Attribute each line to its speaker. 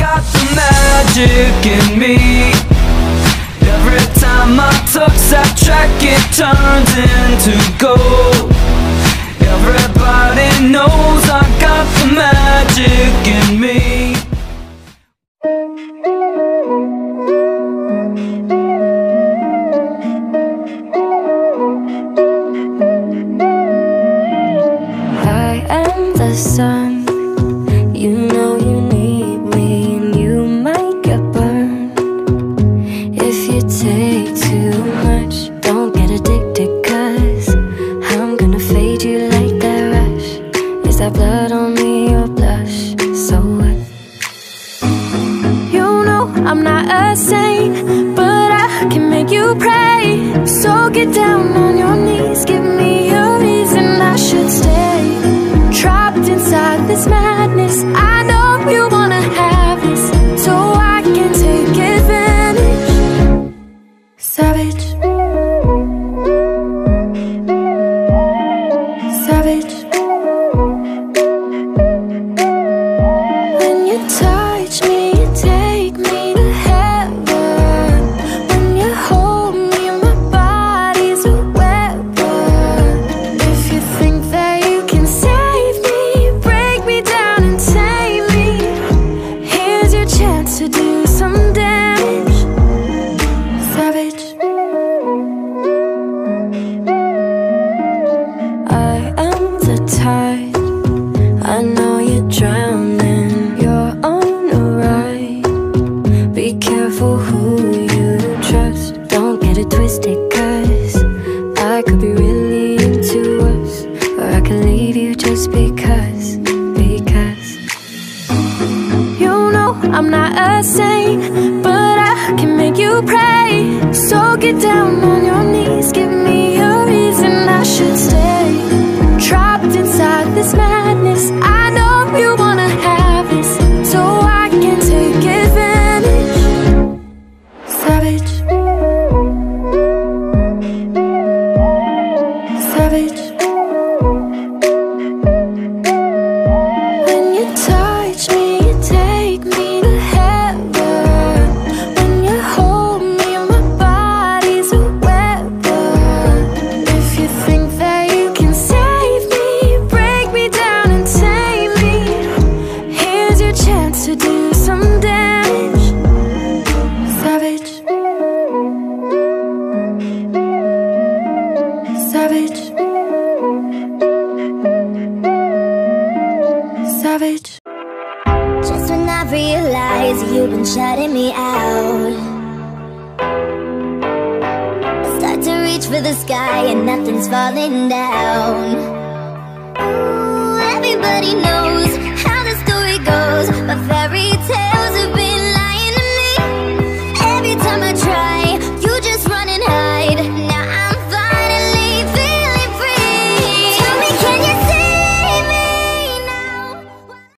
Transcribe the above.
Speaker 1: got the magic in me. Every time I touch that track, it turns into gold. Everybody knows I got the magic in me.
Speaker 2: I am the sun. You know you need me, and you might get burned if you take too much. Don't get addicted, 'cause I'm gonna fade you like that rush. Is that blood on me or blush? So what? You know I'm not a saint, but I can make you pray. So get down on your knees, give me a reason I should stay. Trapped inside this madness, I know you wanna have this, so I can take advantage. Savage, savage. When you touch me, you take me to heaven. When you hold me, my body's a weapon. If you think that you can save me, break me down and tame me, here's your chance to do some damage. Savage. I am the tide, I know you're drowning, you're on a ride. Be careful who you trust, don't get it twisted, 'cause I could be really into us, or I could leave you just because. You know I'm not a saint, but I can make you pray. So get down on your knees, give me a reason I should stay. Trapped inside this madness, I know you wanna have this, so I can take advantage. Savage, savage. When you touch me, you take me to heaven. When you hold me, my body's a weapon. If you think that you can save me, break me down and tame me, here's your chance to do some damage. Savage, savage, savage.
Speaker 3: Just when I realize you've been shutting me out, I start to reach for the sky and nothing's falling down. Ooh, everybody knows